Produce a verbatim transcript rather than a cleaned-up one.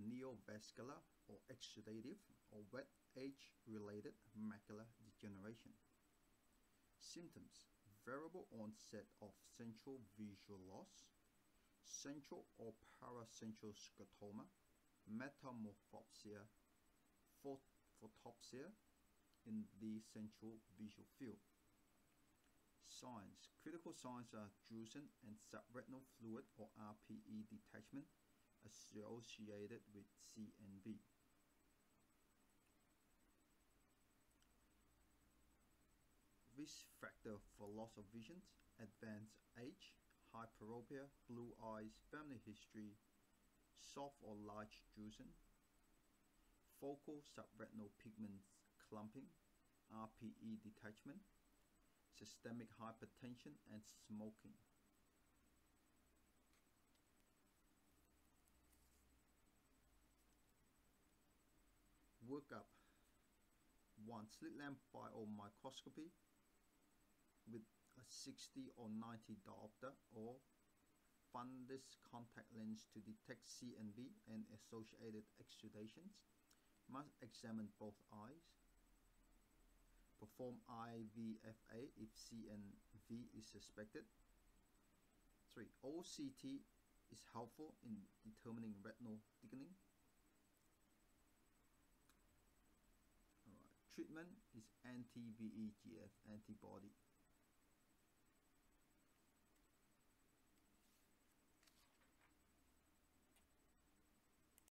neovascular or exudative or wet age-related macular degeneration. Symptoms: variable onset of central visual loss, central or paracentral scotoma, metamorphopsia, photopsia in the central visual field. Signs: critical signs are drusen and subretinal fluid or R P E detachment associated with C N V. Risk factor for loss of vision: advanced age, hyperopia, blue eyes, family history, soft or large drusen, focal subretinal pigment clumping, R P E detachment, systemic hypertension, and smoking. Workup: one. Slit lamp biomicroscopy with a sixty or ninety diopter or fundus contact lens to detect C N V and associated exudations. Must examine both eyes. Perform I V F A if C N V is suspected. three. O C T is helpful in determining retinal thickening. Alright. Treatment is anti-V E G F antibody.